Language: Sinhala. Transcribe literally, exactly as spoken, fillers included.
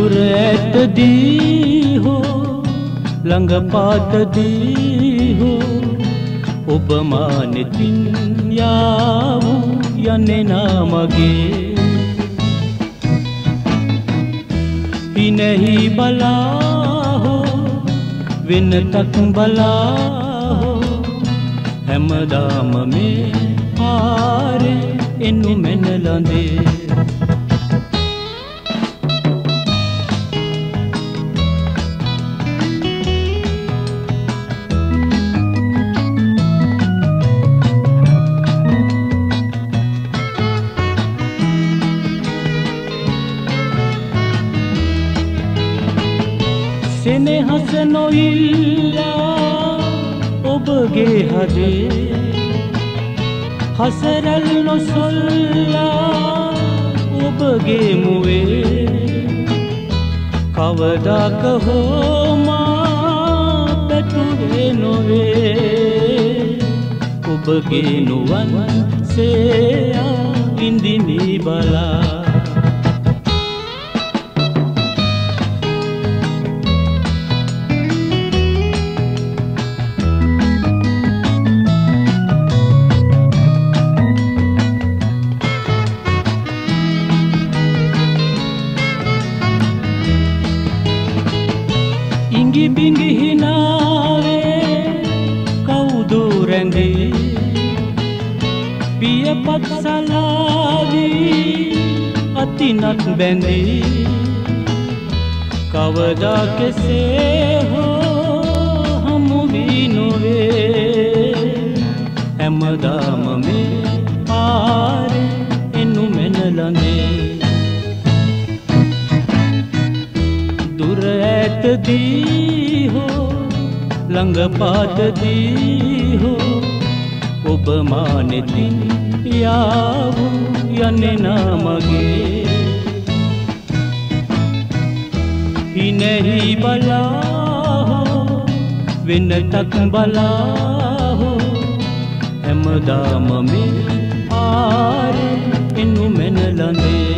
දුර ඇතදී හෝ ළඟ පාතදී හෝ ඔබ මා නෙතින් යාවු යන්නේ නාමගේ පිනෙහි බලා හෝ වෙනතක් බලා හෝ හැමදාම මේ පාරේ එනු මෙන ළඳේ සෙනෙහස නොඉල්ලා ඔබගේ හදේ හසරල් නොසොල්ලා ඔබගේ මුවේ කවදාක හෝ මා පැතුවේ නොවේ ඔබගේ නුවන් සේයා ඉන්දිනි බලා ඉඟි බිඟි හිනාවේ කවුදු රැඳේ පියපත් සලාදී අතිනත් බැඳේ කවදා කෙසේ හෝ හමු වී නොවේ හැමදාම මේ පාරේ එනු මෙන ළඟේ දුර ඇතදී හෝ ළඟ පාතදී හෝ ඔබ මා නෙතින් යාවු යන්නේ නාමගේ පිනෙහි බලා හෝ වෙනතක් බලා හෝ හැමදාම මේ පාරේ එනු මෙන ළඟේ